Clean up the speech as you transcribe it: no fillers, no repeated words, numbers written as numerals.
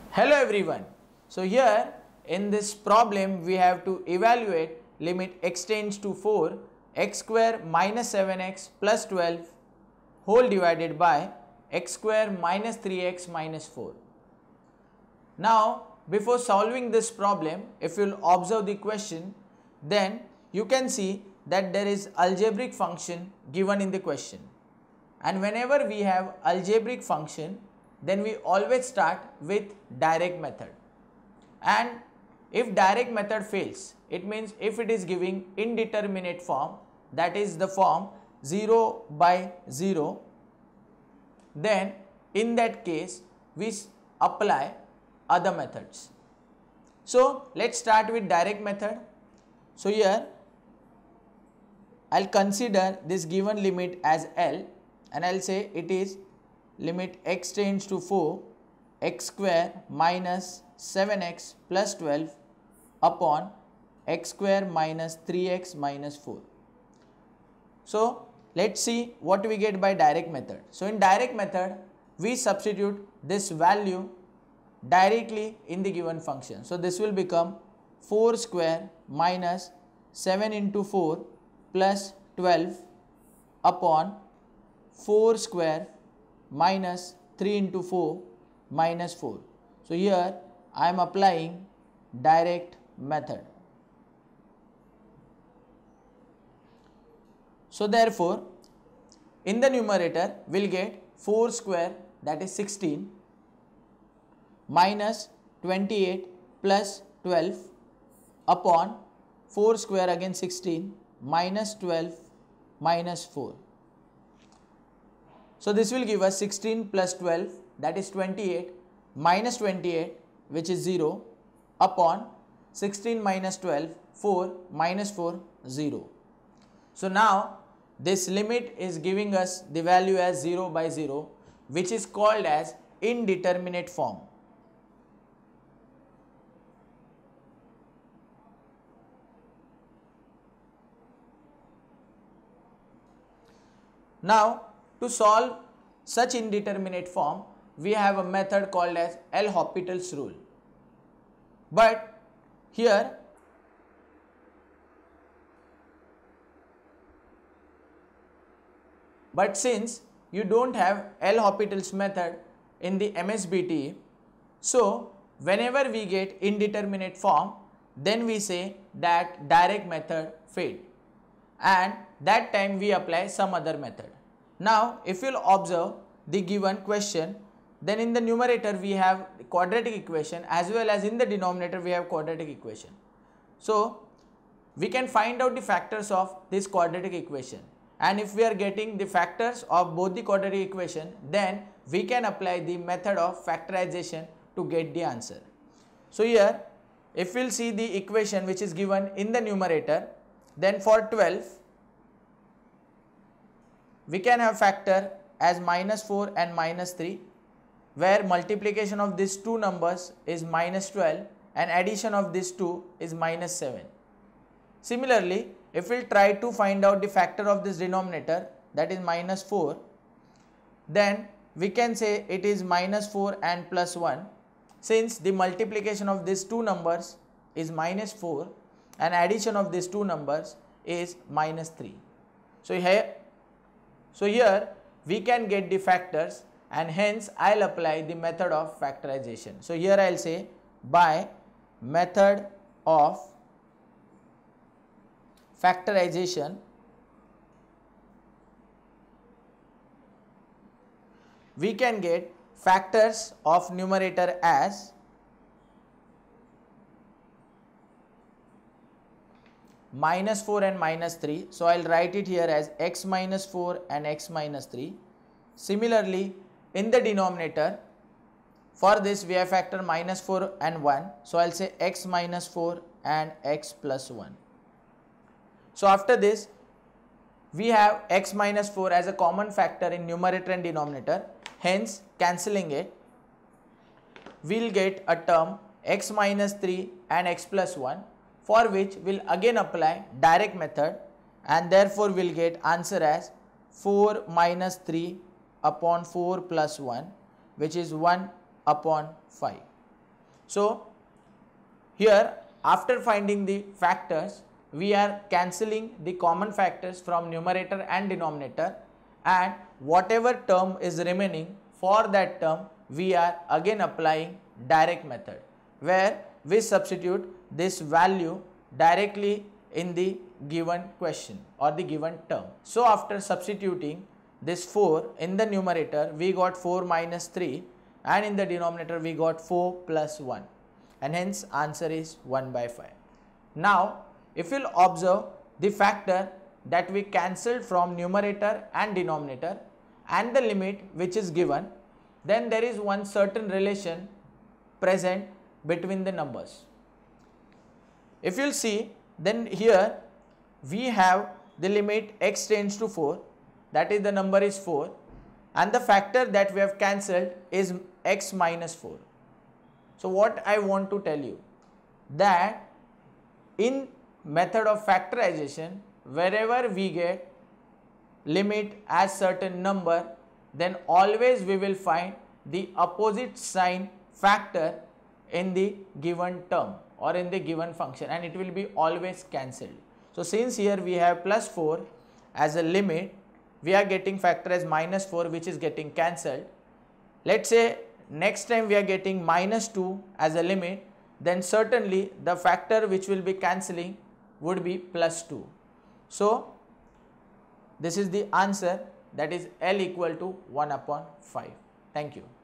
Hello everyone. So here in this problem we have to evaluate limit x tends to 4 x square minus 7x plus 12 whole divided by x square minus 3x minus 4. Now before solving this problem, if you will observe the question, then you can see that there is algebraic function given in the question, and whenever we have algebraic function then we always start with direct method. And if direct method fails, it means if it is giving indeterminate form, that is the form 0 by 0, then in that case we apply other methods. So let's start with direct method. So here I'll consider this given limit as L, and I'll say it is limit x tends to 4 x square minus 7x plus 12 upon x square minus 3x minus 4. So let's see what we get by direct method. So in direct method we substitute this value directly in the given function. So this will become 4 square minus 7 into 4 plus 12 upon 4 square minus 3 into 4 minus 4. So here I am applying direct method. So therefore in the numerator we will get 4 square, that is 16, minus 28 plus 12 upon 4 square again 16 minus 12 minus 4. So this will give us 16 plus 12, that is 28, minus 28, which is 0, upon 16 minus 12, 4, minus 4, 0. So now this limit is giving us the value as 0 by 0, which is called as indeterminate form. Now to solve such indeterminate form, we have a method called as L'Hopital's rule. But here since you don't have L'Hopital's method in the MSBTE, so whenever we get indeterminate form, then we say that direct method failed, and that time we apply some other method. Now if you will observe the given question, then in the numerator we have quadratic equation as well as in the denominator we have quadratic equation. So we can find out the factors of this quadratic equation, and if we are getting the factors of both the quadratic equation, then we can apply the method of factorization to get the answer. So here if we will see the equation which is given in the numerator, then for 12 we can have factor as minus 4 and minus 3, where multiplication of these two numbers is minus 12 and addition of these two is minus 7. Similarly, if we try to find out the factor of this denominator, that is minus 4, then we can say it is minus 4 and plus 1, since the multiplication of these two numbers is minus 4 and addition of these two numbers is minus 3. So here we can get the factors, and hence I will apply the method of factorization. So here I will say by method of factorization we can get factors of numerator as minus 4 and minus 3. So I will write it here as x minus 4 and x minus 3. Similarly in the denominator, for this we have factor minus 4 and 1. So I will say x minus 4 and x plus 1. So after this we have x minus 4 as a common factor in numerator and denominator, hence cancelling it we will get a term x minus 3 and x plus 1, for which we will again apply direct method, and therefore we will get answer as 4 minus 3 upon 4 plus 1, which is 1 upon 5. So here after finding the factors, we are cancelling the common factors from numerator and denominator, and whatever term is remaining, for that term we are again applying direct method, where we substitute this value directly in the given question or the given term. So after substituting this 4 in the numerator, we got 4 minus 3, and in the denominator we got 4 plus 1, and hence answer is 1 by 5. Now if you'll observe the factor that we cancelled from numerator and denominator and the limit which is given, then there is one certain relation present between the numbers. If you'll see, then here we have the limit x tends to 4, that is the number is 4, and the factor that we have cancelled is x minus 4. So what I want to tell you, that in method of factorization, wherever we get limit as certain number, then always we will find the opposite sign factor in the given term or in the given function, and it will be always cancelled. So since here we have plus 4 as a limit, we are getting factor as minus 4, which is getting cancelled. Let's say next time we are getting minus 2 as a limit, then certainly the factor which will be cancelling would be plus 2. So this is the answer, that is L equal to 1 upon 5. Thank you.